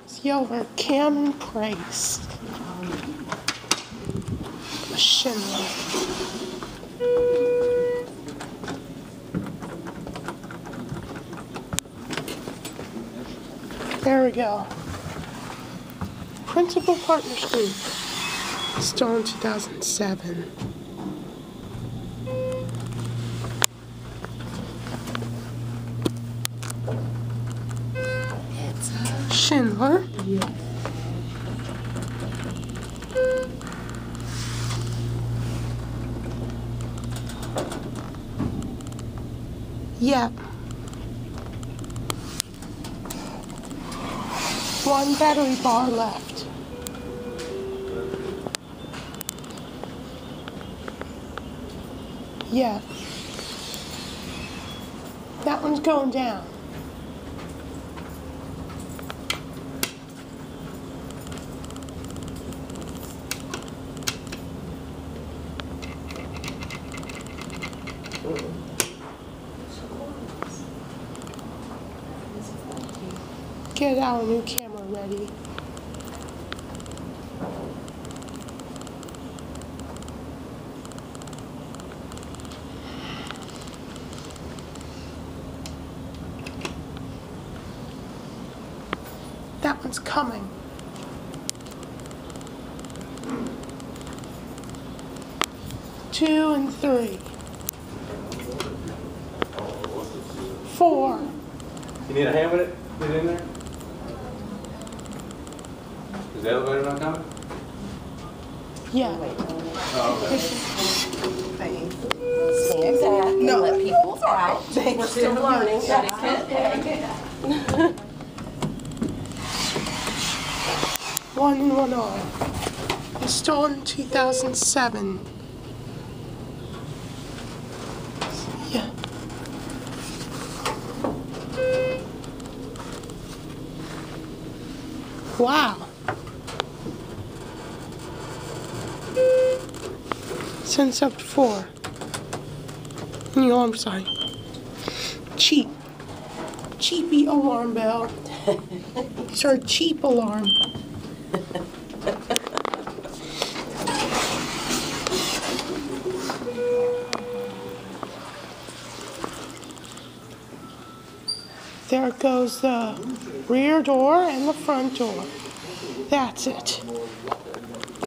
Silver Cam Price. Schindler. There we go. Principal Partners Group. Still in 2007. Schindler. Yep. One battery bar left. Yeah. That one's going down. Get our new camera ready. That one's coming. Two and three. Four. You need a hand with it? Get in there? Is the elevator not coming? Yeah. Oh, okay. Stand back and let people out. We're still learning etiquette. One and one on. Installed in 2007. Yeah. Wow. Sends up to 4. The alarm sign. Cheap. Cheapy alarm bell. It's our cheap alarm. There goes the rear door and the front door. That's it.